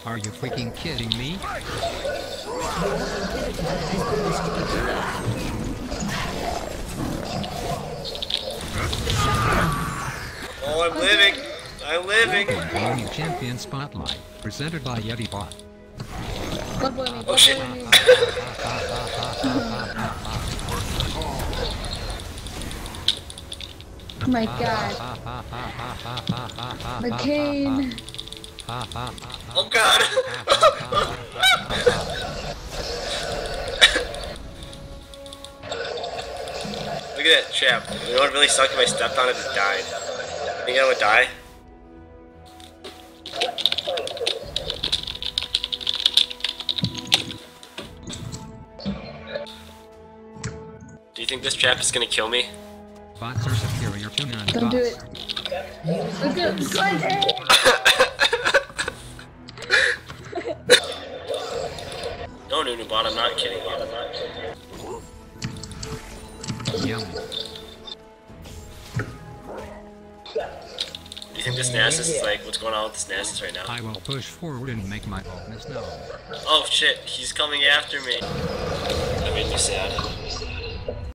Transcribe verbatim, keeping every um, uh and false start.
Are you freaking kidding me? Oh, I'm living! I'm living! Welcome to Champion Spotlight, presented by Yeti Bot. Oh shit! Oh my god. McCain. Oh god! Look at that trap. You know what really sucked if I stepped on it and died? Think I would die? Do you think this trap is gonna kill me? Bots are superior to none. Don't do it. Look at Clinton! No, Nunubot, I'm not kidding you. I'm not kidding you. Yum. Do you think this Nasus is like, what's going on with this Nasus right now? I will push forward and make my boldness known. Oh shit, he's coming after me. That made me sad.